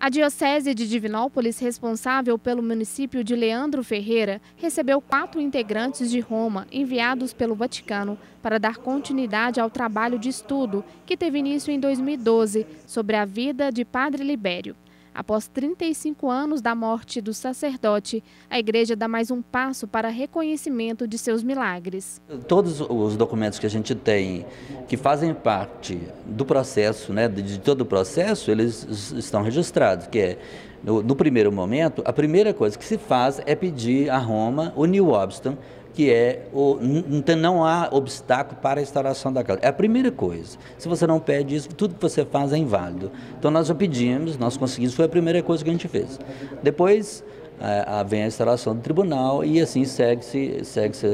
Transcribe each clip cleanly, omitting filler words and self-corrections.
A Diocese de Divinópolis, responsável pelo município de Leandro Ferreira, recebeu 4 integrantes de Roma enviados pelo Vaticano para dar continuidade ao trabalho de estudo que teve início em 2012 sobre a vida de Padre Libério. Após 35 anos da morte do sacerdote, a igreja dá mais um passo para reconhecimento de seus milagres. Todos os documentos que a gente tem, que fazem parte do processo, de todo o processo, eles estão registrados, que é, no primeiro momento, a primeira coisa que se faz é pedir a Roma o nil obstam, que é, não há obstáculo para a instalação da casa. É a primeira coisa. Se você não pede isso, tudo que você faz é inválido. Então nós já pedimos, nós conseguimos, foi a primeira coisa que a gente fez. Depois vem a instalação do tribunal e assim segue-se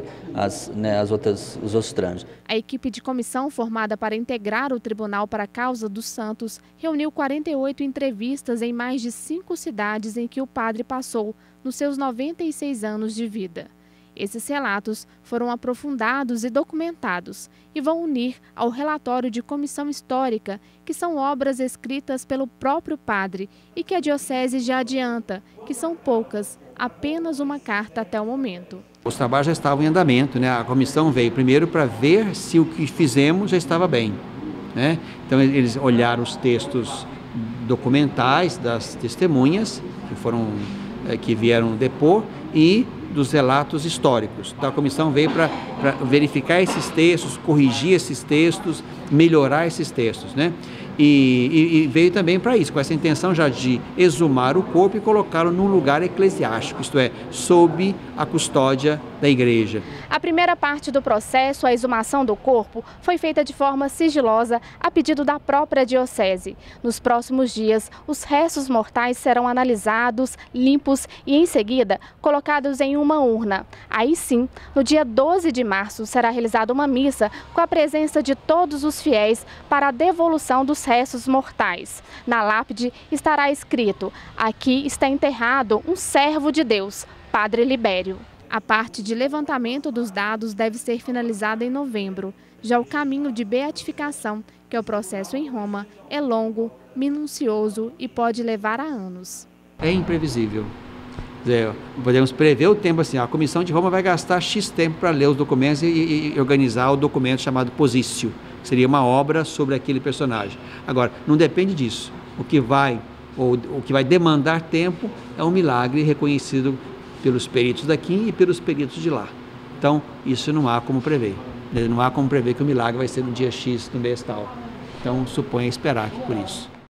os outros trâmites. A equipe de comissão formada para integrar o Tribunal para a Causa dos Santos reuniu 48 entrevistas em mais de 5 cidades em que o padre passou nos seus 96 anos de vida. Esses relatos foram aprofundados e documentados e vão unir ao relatório de comissão histórica, que são obras escritas pelo próprio padre e que a Diocese já adianta, que são poucas, apenas uma carta até o momento. Os trabalhos já estavam em andamento, A comissão veio primeiro para ver se o que fizemos já estava bem, Então eles olharam os textos documentais das testemunhas que vieram depor e dos relatos históricos. Então a comissão veio para verificar esses textos, corrigir esses textos, melhorar esses textos, E veio também para isso, com essa intenção já de exumar o corpo e colocá-lo num lugar eclesiástico, isto é, sob a custódia da igreja. A primeira parte do processo, a exumação do corpo, foi feita de forma sigilosa a pedido da própria diocese. Nos próximos dias, os restos mortais serão analisados, limpos e, em seguida, colocados em uma urna. Aí sim, no dia 12 de março, será realizada uma missa com a presença de todos os fiéis para a devolução dos restos mortais. Na lápide estará escrito: aqui está enterrado um servo de Deus, Padre Libério. A parte de levantamento dos dados deve ser finalizada em novembro. Já o caminho de beatificação, que é o processo em Roma, é longo, minucioso e pode levar a anos. É imprevisível. Podemos prever o tempo assim, a comissão de Roma vai gastar X tempo para ler os documentos e organizar o documento chamado Positio, que seria uma obra sobre aquele personagem. Agora, não depende disso. O que vai demandar tempo é um milagre reconhecido pelos peritos daqui e pelos peritos de lá. Então, isso não há como prever. Não há como prever que o milagre vai ser no dia X, no mês tal. Então, supõe esperar por isso.